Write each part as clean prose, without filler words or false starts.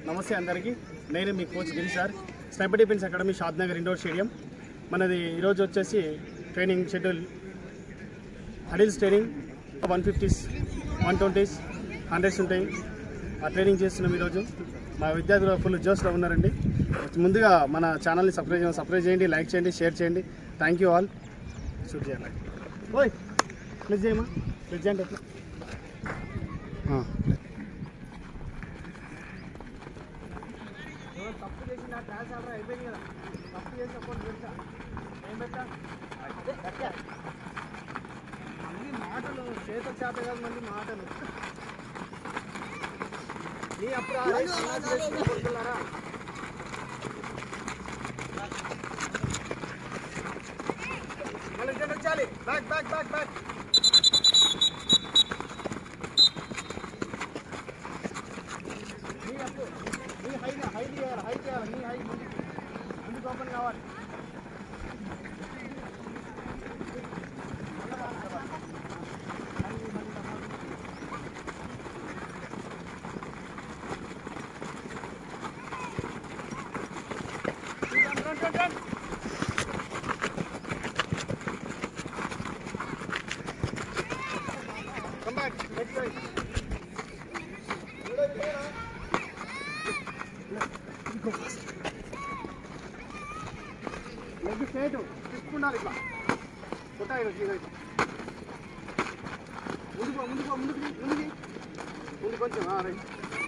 నమస్తే అందరికీ. నేను మీ coach Giri sir, sniper defence academy Shadnagar indoor stadium. మనది ఈరోజు వచ్చేసి training schedule అడిల్స్ training 150s 120s 100s ఉంటాయి. ఆ ట్రైనింగ్ చేస్తున్నాం ఈరోజు. మా విద్యార్థులు ఫుల్ జోష్లో ఉన్నారండి. ముందుగా మన ఛానల్ని సబ్స్క్రైబ్ చేయండి, లైక్ చేయండి, షేర్ చేయండి. Thank you all. షూట్ చేయాలి. ఓయ్ ప్లీజ్ చేయమా, ప్లీజ్ చేయండి. ఎట్లా తప్పు చేసి నా క్లాస్ ఆర్డర్ అయిపోయింది కదా. తప్పు చేసి అప్పుడు పెడతా ఏం పెట్టా మళ్ళీ మాటలు చేత చేత కాదు, మళ్ళీ మాటలు నీ అప్పుడు కొడుతున్నారా? మళ్ళీ వచ్చాలి. Back back back back high చేయాలి. నీ హై ముందుకు ఓపెన్ కావాలి. Come back. Next side. Leg straight తీసుకున్నారు. ఇట్లా కొట్టాలి. ముందు కొంచెం రైట్.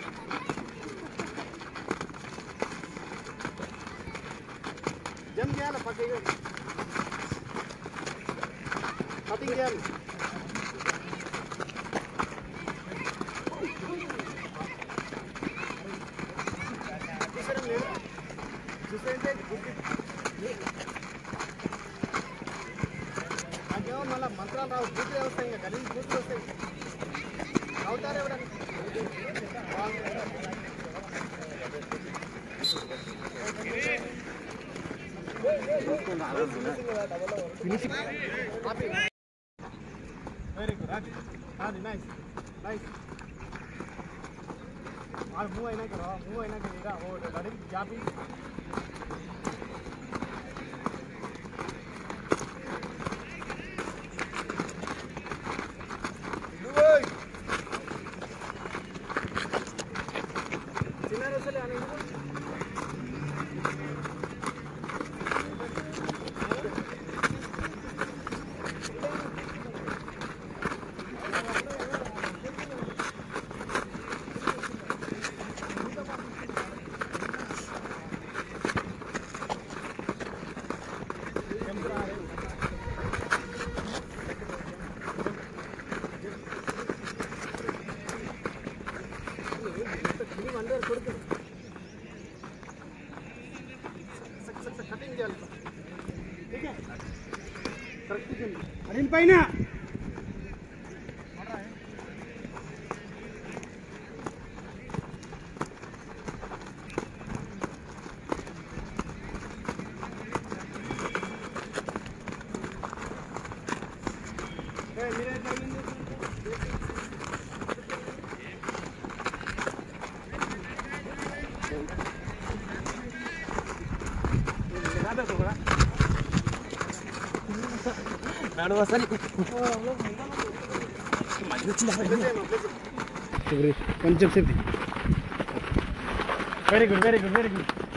జంప్ చేయాలి, పక్కకి కటింగ్ చేయాలి. నాకేమో మళ్ళీ మంత్రాలు రావు, బూతులు వస్తాయి. ఇంకా గలీజ్ బూతులు వస్తాయి. అవుతారు ఎవడని వెరీ గుడ్. అది నైస్ నైస్. వాళ్ళు మూవ్ అయినాక రెడీ జాపి. కటింగ్ చేయాలి. కరెక్ట్ అడిగిన పైన మీరే కొంచెం సేపు. Very good.